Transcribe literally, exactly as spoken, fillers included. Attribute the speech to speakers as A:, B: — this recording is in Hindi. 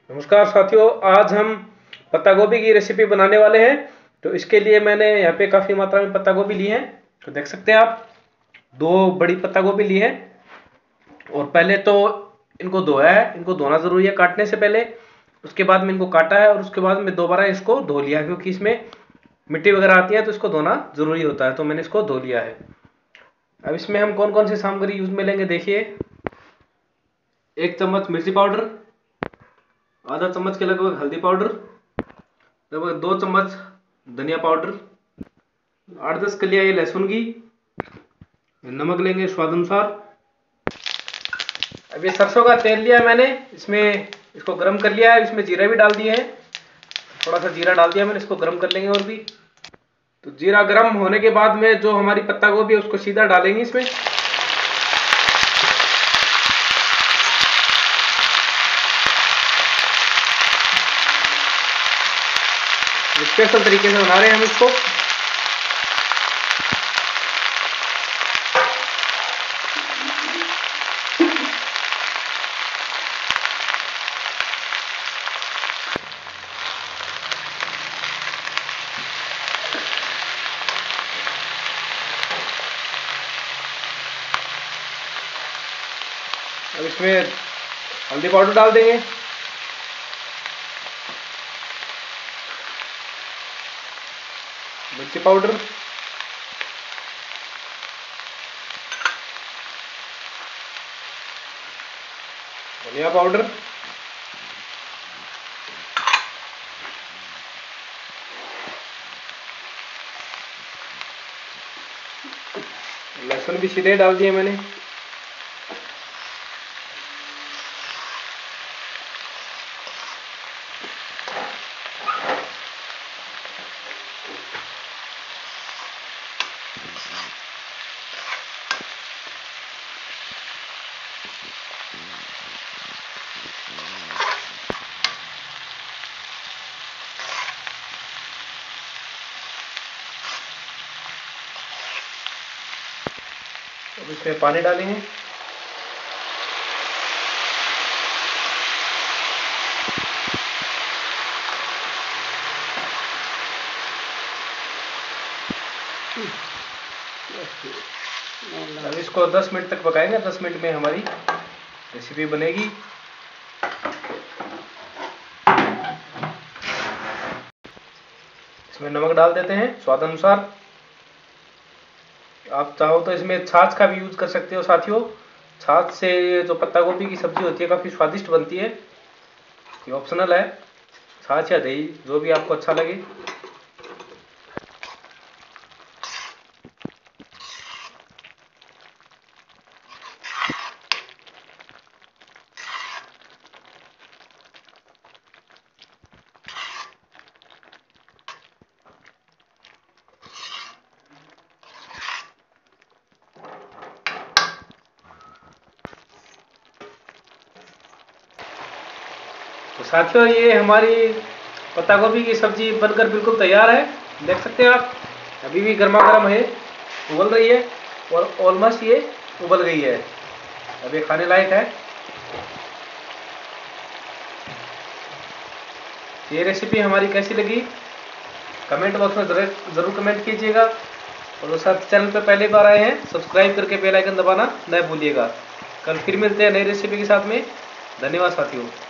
A: नमस्कार साथियों, आज हम पत्ता गोभी की रेसिपी बनाने वाले हैं। तो इसके लिए मैंने यहाँ पे काफ़ी मात्रा में पत्ता गोभी ली है। तो देख सकते हैं आप, दो बड़ी पत्ता गोभी ली है। और पहले तो इनको धोया है, इनको धोना ज़रूरी है काटने से पहले। उसके बाद में इनको काटा है और उसके बाद में दोबारा इसको धो लिया, क्योंकि इसमें मिट्टी वगैरह आती है तो इसको धोना ज़रूरी होता है। तो मैंने इसको धो लिया है। अब इसमें हम कौन कौन सी सामग्री यूज में लेंगे देखिए। एक चम्मच मिर्ची पाउडर, आधा चम्मच के लगभग हल्दी पाउडर, लगभग दो चम्मच धनिया पाउडर, आठ दस कलियां ये लहसुन की, नमक लेंगे स्वाद अनुसार। अब ये सरसों का तेल लिया मैंने, इसमें इसको गर्म कर लिया है। इसमें जीरा भी डाल दिए है, थोड़ा सा जीरा डाल दिया मैंने। इसको गर्म कर लेंगे और भी। तो जीरा गर्म होने के बाद में जो हमारी पत्ता गोभी है उसको सीधा डालेंगे इसमें। स्पेशल तरीके से बना रहे हैं हम इसको। अब इसमें हल्दी पाउडर डाल देंगे, मिर्ची पाउडर, धनिया पाउडर, लहसुन भी सीधे डाल दिए मैंने। अब इसमें पानी डालेंगे। अब इसको दस मिनट तक पकाएंगे। दस मिनट में हमारी रेसिपी बनेगी। इसमें नमक डाल देते हैं स्वाद अनुसार। आप चाहो तो इसमें छाछ का भी यूज कर सकते हो साथियों। छाछ से जो पत्ता गोभी की सब्जी होती है काफ़ी स्वादिष्ट बनती है। ये ऑप्शनल है, छाछ या दही जो भी आपको अच्छा लगे। तो साथियों, ये हमारी पत्ता गोभी की सब्जी बनकर बिल्कुल तैयार है। देख सकते हैं आप, अभी भी गर्मा गर्म है, उबल रही है और ऑलमोस्ट ये उबल गई है। अब ये खाने लायक है। ये रेसिपी हमारी कैसी लगी कमेंट बॉक्स में जरूर कमेंट कीजिएगा। और वो साथ चैनल पर पहली बार आए हैं, सब्सक्राइब करके बेल आइकन दबाना न भूलिएगा। कल फिर मिलते हैं नई रेसिपी के साथ में। धन्यवाद साथियों।